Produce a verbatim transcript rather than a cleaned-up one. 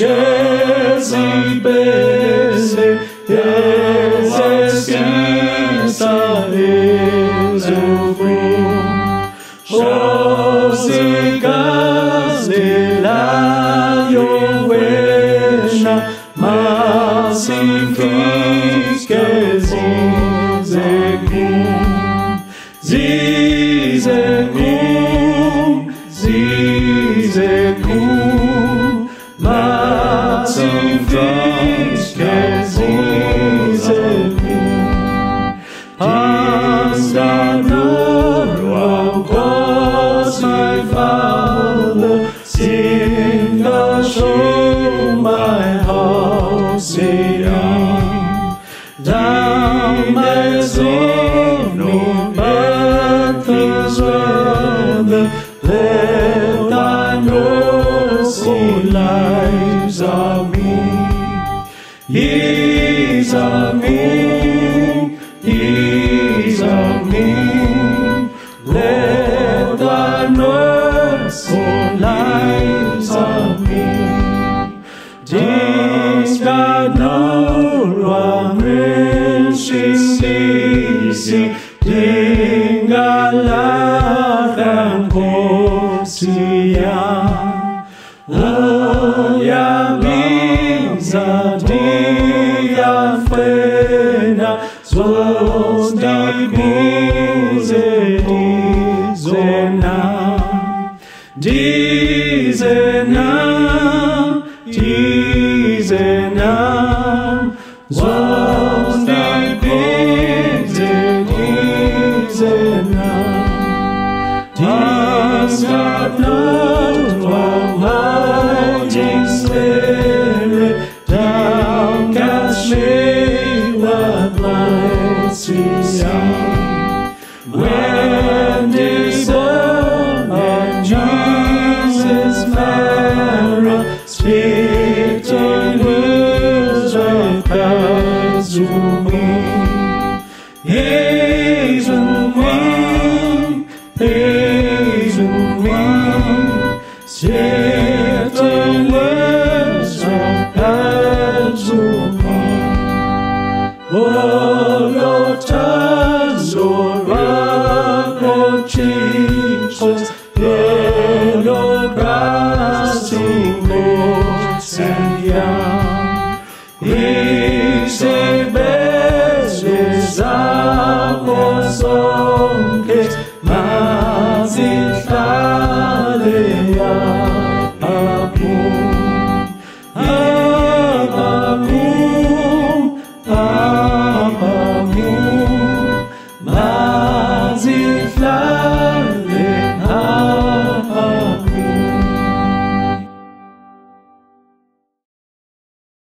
Jesse Besse, Jesucrista is o fim. Josias de la Jovena, mas simplifique Zizegum, Zizegum, Zizegum, mas simplifique Zizegum. Ascanor, was my father, sing the show my house singing. Down my soul, no matters whether, let thy mercy lives on me. He's on me, he's on me. Let thy mercy lives on me. Discanor Sisi, tinggalkan Hosea. Oh, yang bisa dia fena, so di bize di zena, di zena, di zena, so di bize di zena. Discanor, Almighty Spirit, thou canst make the blind see.